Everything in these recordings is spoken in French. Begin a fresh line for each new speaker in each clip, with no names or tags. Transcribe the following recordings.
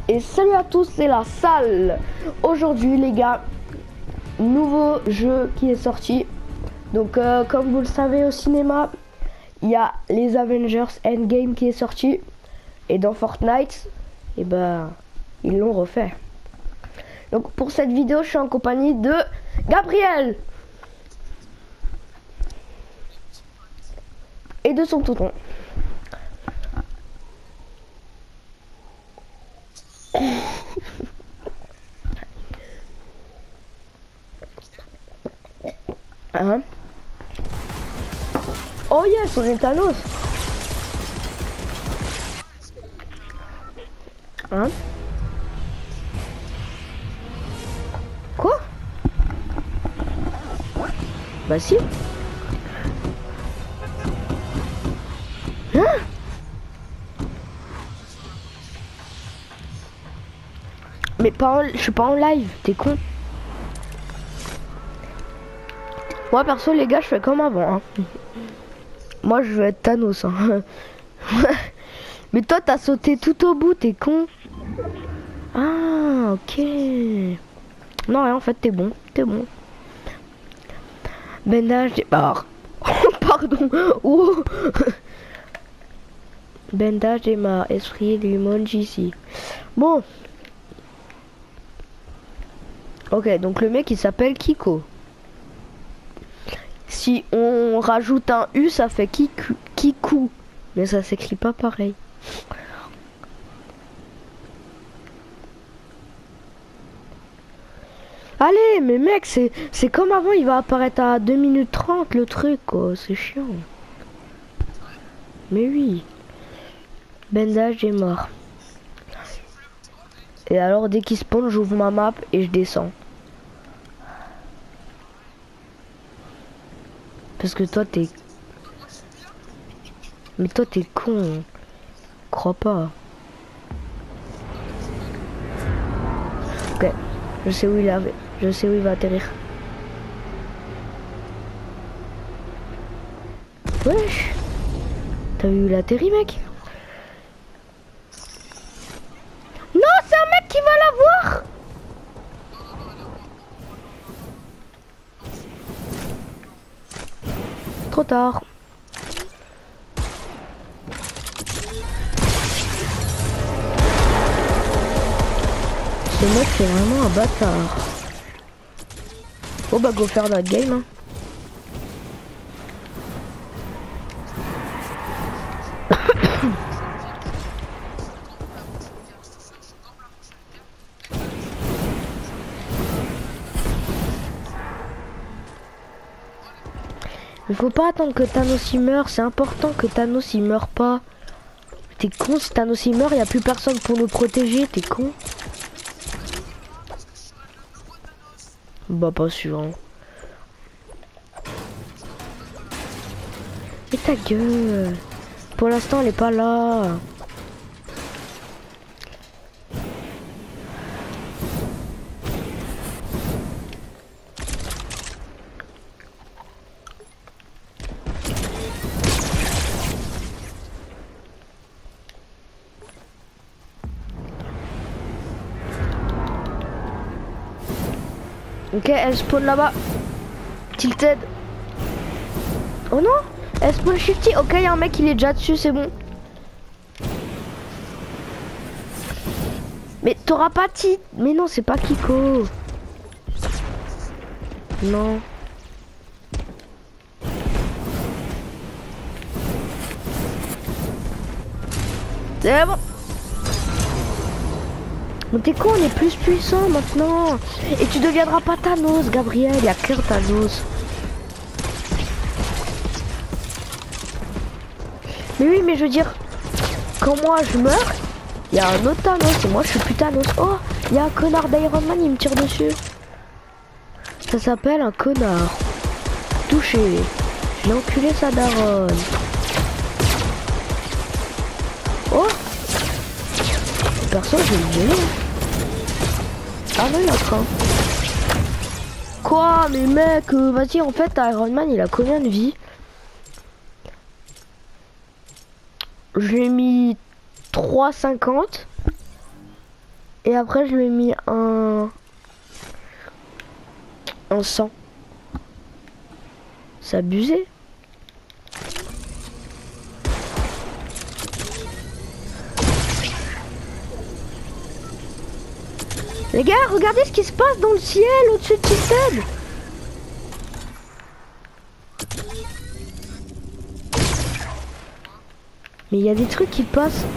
Et salut à tous, c'est la salle. Aujourd'hui les gars, nouveau jeu qui est sorti. Donc comme vous le savez au cinéma, il y a les Avengers Endgame qui est sorti. Et dans Fortnite, et ben ils l'ont refait. Donc pour cette vidéo, je suis en compagnie de Gabriel et de son tonton. Hein? Oh yes, on est Thanos. Hein? Quoi? Bah si. Hein? Mais pas en... je suis pas en live, t'es con. Moi perso les gars, je fais comme avant. Hein. Moi je veux être Thanos. Hein. Mais toi t'as sauté tout au bout, t'es con. Ah ok. Non rien, en fait t'es bon, t'es bon. Bandage des barres. Pardon. Oh. Bandage des marres, esprit du monde ici. Bon. Ok, donc le mec il s'appelle Kiko. Si on rajoute un U, ça fait Kikou. Mais ça s'écrit pas pareil. Allez, mais mec, c'est comme avant, il va apparaître à 2 minutes 30 le truc, quoi. C'est chiant. Mais oui. Bandage est mort. Et alors, dès qu'il spawn, j'ouvre ma map et je descends. Parce que toi, t'es... Mais toi, t'es con. Crois pas. Ok. Je sais où il avait. Je sais où il va atterrir. Wesh. T'as vu où il atterrit, mec? Non, c'est un mec qui va l'avoir. Trop tard. Ce mec c'est vraiment un bâtard. Oh bah go faire notre game hein. Il faut pas attendre que Thanos y meure, c'est important que Thanos y meure pas. T'es con, si Thanos y meurt, y a plus personne pour nous protéger, t'es con. Bah pas sûr. Hein. Et ta gueule. Pour l'instant elle est pas là. Ok, elle spawn là-bas. Tilted. Oh non, elle spawn shifty. Ok, y a un mec, il est déjà dessus, c'est bon. Mais t'auras pas ti... Mais non, c'est pas Kiko. Non. C'est bon. Mais t'es con, on est plus puissant maintenant. Et tu deviendras pas Thanos, Gabriel. Il y a qu'un Thanos. Mais oui, mais je veux dire, quand moi je meurs, il y a un autre Thanos et moi je suis plus Thanos. Oh, il y a un connard d'Iron Man, il me tire dessus. Ça s'appelle un connard. Touché. J'ai enculé sa daronne. Oh, perso, je vais le violer. Ah non, il est en train. Quoi? Mais mec, vas-y, en fait, Iron Man, il a combien de vie? Je lui ai mis 3,50. Et après je lui ai mis un 100. C'est abusé. Les gars, regardez ce qui se passe dans le ciel au-dessus de Tilted. Mais il y a des trucs qui passent.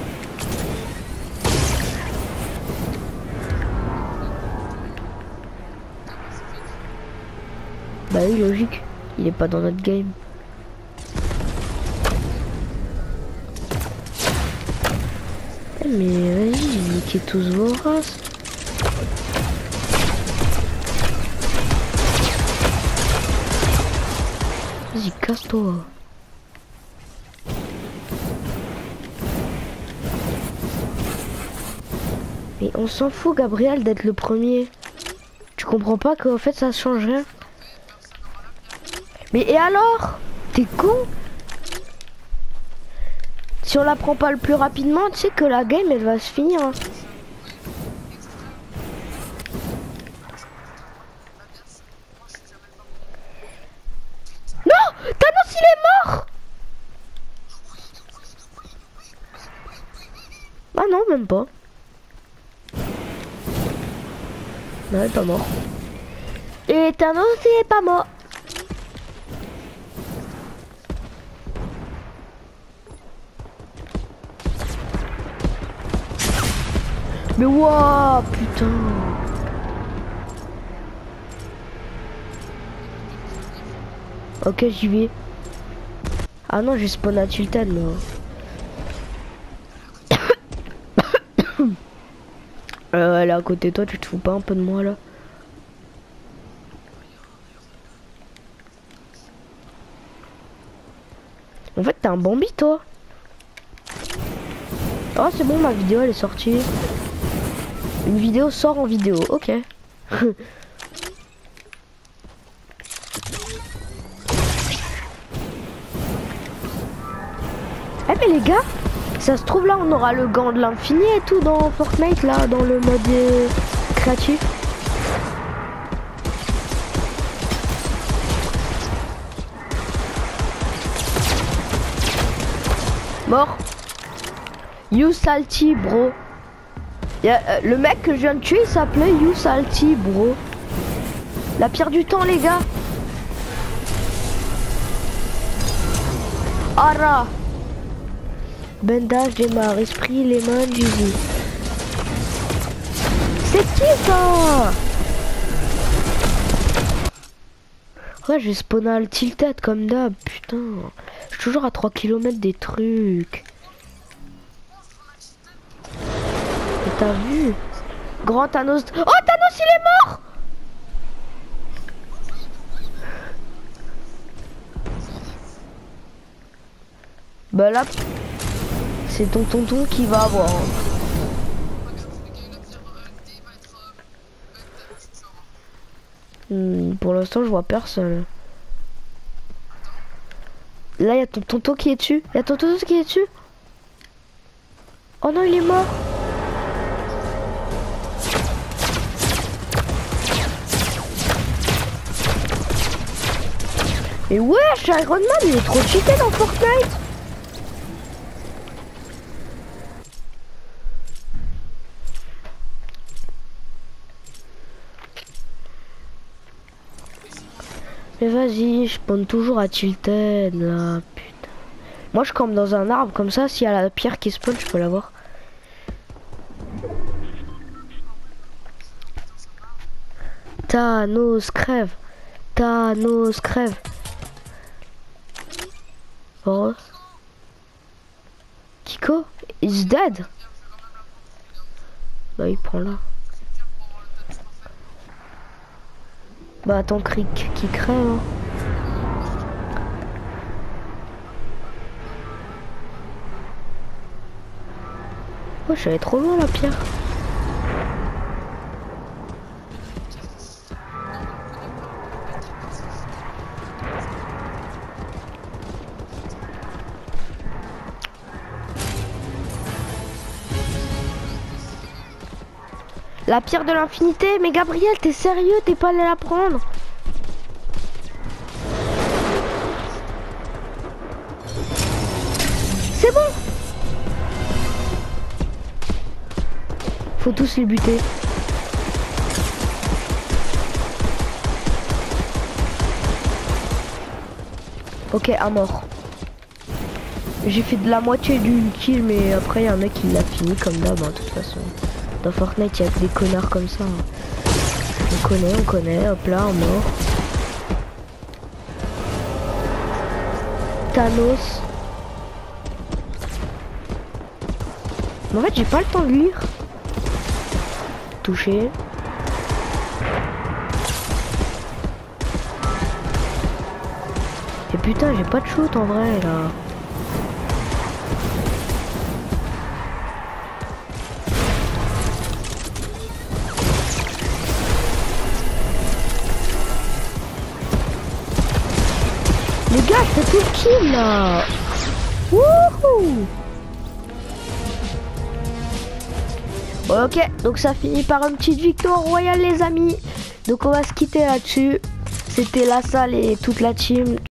Bah oui, logique. Il est pas dans notre game. Eh mais vas-y, niquez tous vos races. Vas-y, casse-toi. Mais on s'en fout, Gabriel, d'être le premier. Tu comprends pas qu'en fait ça change rien? Mais et alors? T'es con? Si on la prend pas le plus rapidement, tu sais que la game elle va se finir. Hein. Non! Thanos il est mort! Ah non, même pas. Non, il est pas mort. Et Thanos il est pas mort. Mais waouh, putain. Ok, j'y vais. Ah non, j'ai spawn à Tilted, moi. Elle est à côté de toi, tu te fous pas un peu de moi, là? En fait, t'es un Bambi, toi. Oh, c'est bon, ma vidéo, elle est sortie. Une vidéo sort en vidéo, ok. Eh mais les gars, ça se trouve là on aura le gant de l'infini et tout dans Fortnite là, dans le mode créatif. Mort. You salty bro. Le mec que je viens de tuer il s'appelait You salty bro. La pierre du temps les gars. Ara. Bandage, démarre, esprit, les mains du vie. C'est qui ça? Ouais, j'ai spawné à le tilted comme d'hab, putain. Je suis toujours à 3 km des trucs. Et t'as vu? Grand Thanos. Oh, Thanos, il est mort! Bah là, c'est ton tonton qui va avoir. Pour l'instant, je vois personne. Là, il y a ton tonton qui est dessus. Il y a ton tonton qui est dessus. Oh non, il est mort. Mais wesh, Iron Man, il est trop cheaté dans Fortnite. Mais vas-y, je spawn toujours à Tilted là, putain. Moi je campe dans un arbre comme ça, s'il y a la pierre qui spawn, je peux la voir. Thanos crève. Thanos crève. Oh. Kiko is dead. Bah il prend là. Bah ton cric qui crève. Hein. Oh, je suis allé trop loin la pierre. La pierre de l'infinité. Mais Gabriel, t'es sérieux? T'es pas allé la prendre? C'est bon. Faut tous les buter. Ok, à mort. J'ai fait de la moitié du kill, mais après il y a un mec qui l'a fini comme d'hab, hein, de toute façon. Dans Fortnite, il y a que des connards comme ça. Hein. On connaît, hop là, mort. Thanos. Mais en fait, j'ai pas le temps de lire. Touché. Et putain, j'ai pas de shoot en vrai là. Les gars, je fais tout le kill là. Wouhou. Ok, donc ça finit par une petite victoire royale les amis. Donc on va se quitter là-dessus. C'était La Salle et toute la team.